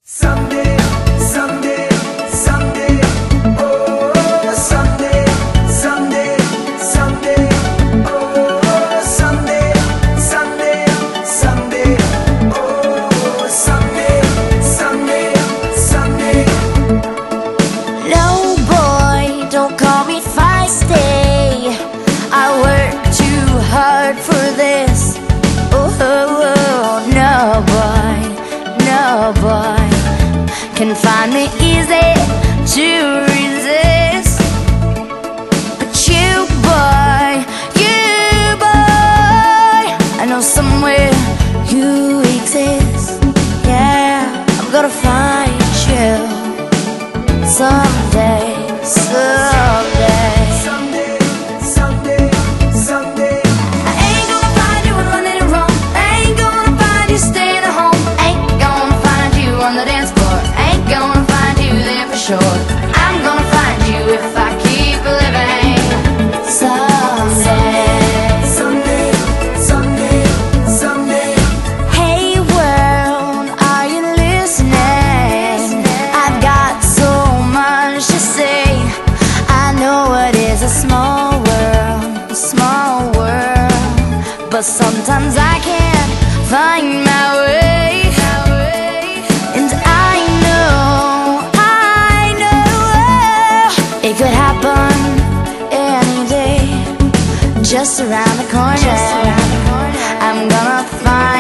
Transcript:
Someday, someday, someday, oh, someday, someday, someday, oh, someday, someday, someday, oh, someday, someday, someday. No boy, don't call me feisty. I work too hard for this. Oh, no boy, no boy can find me easy to resist. But you boy, I know somewhere you exist. Yeah, I'm gonna find you someday, someday. Someday, someday, someday. I ain't gonna find you running it wrong. I ain't gonna find you staying at home. Ain't gonna find you on the dance floor. Ain't gonna find you there for sure. I'm gonna find you if I keep living. Someday, Someday, someday, someday. hey world, are you listening? I've got so much to say. I know it is a small world, but sometimes I can't find my way. And I know it could happen any day, just around the corner. I'm gonna find